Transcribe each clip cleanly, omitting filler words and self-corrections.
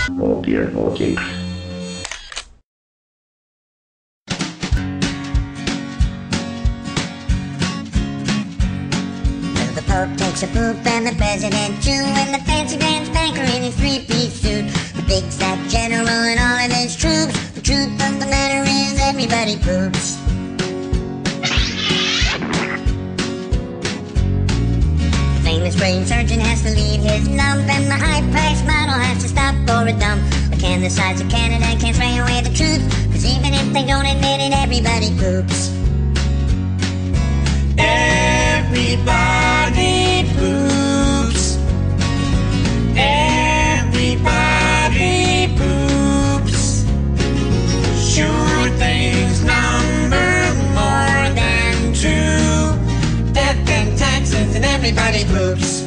Oh dear, okay. The Pope takes a poop and the President too, and the fancy pants banker in his three-piece suit, the big fat general and all of his troops. The truth of the matter is everybody poops. The famous brain surgeon has to leave his lump, and the high-priced model has to stop for a dump. But can the sides of Canada can't spray away the truth, 'cause even if they don't admit it, everybody poops. Everybody poops. Everybody poops. Sure things number more than two. Death and taxes and everybody poops.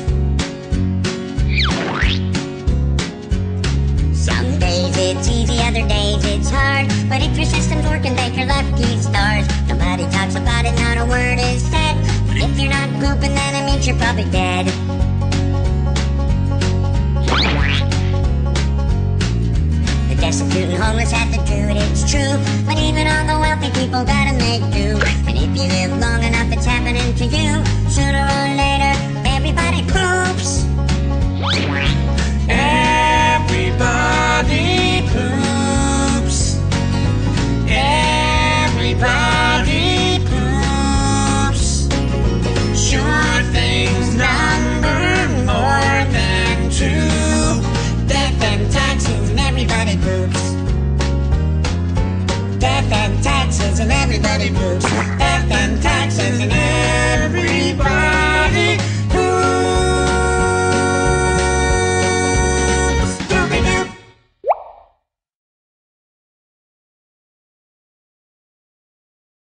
Some days it's easy, other days it's hard, but if your system's working, thank your lucky stars. Nobody talks about it, not a word is said. But if you're not pooping, then it means you're probably dead. The destitute and homeless have to do it, it's true, but even all the wealthy people gotta make do. And if you live long enough, it's happening to you. Sooner or later, everybody poops. Everybody poops. Everybody poops. Sure things number more than two. Death and taxes and everybody poops. Death and taxes and everybody poops.